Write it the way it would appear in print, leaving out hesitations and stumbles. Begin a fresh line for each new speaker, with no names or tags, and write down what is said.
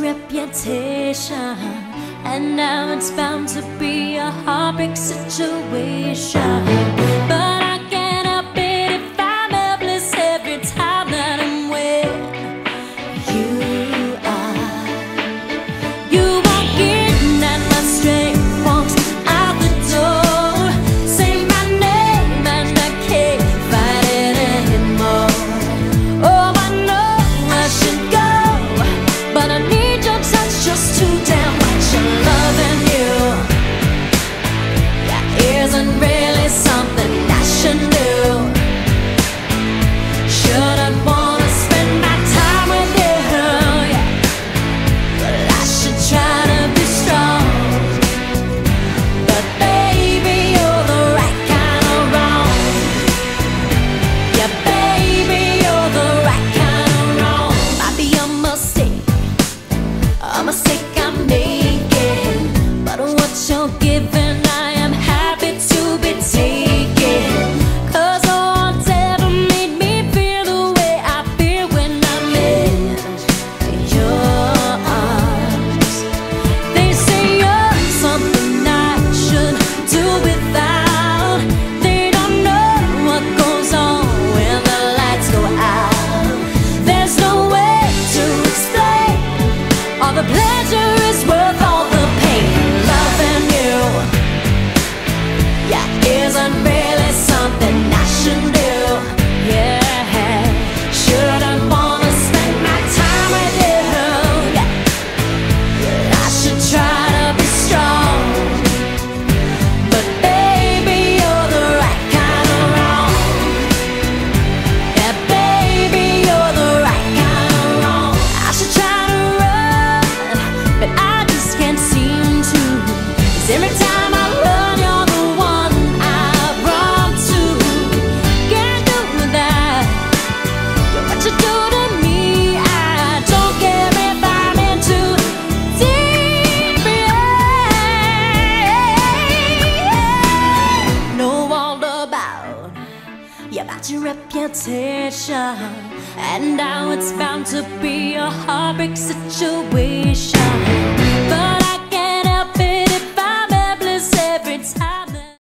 reputation, and now it's bound to be a heartbreak situation. But I can't help it if I'm helpless every time that I'm with you. You walk in and my strength walks out the door. Say my name and I can't fight it anymore. Oh, I know I should go, but I need your touch just to damn much. I'm loving you. Yeah, isn't really something I should do. Shouldn't wanna spend my time with you, yeah. But I should try to be strong. But baby, you're the right kind of wrong. Yeah, baby, you're the right kind of wrong. Might be a mistake I'm making, but what you're giving I am happy to be taking. 'Cause no one's ever made me feel the way I feel when I'm in your arms. They say you're something I should do without. They don't know what goes on when the lights go out. There's no way to explain all the pleasure is worth all the pain. Loving you, yeah, isn't really something I should do. Yeah, shouldn't wanna spend my time with you. Yeah, but I should try to be strong. But baby, you're the right kind of wrong. Yeah, baby, you're the right kind of wrong. I should try to run, but I just can't seem to. 'Cause every time I run, you're the one I run to. Can't do that. You're what you do to me. I don't care if I'm in too deep. Yeah. Know all about your reputation, and now it's bound to be a heartbreak situation. But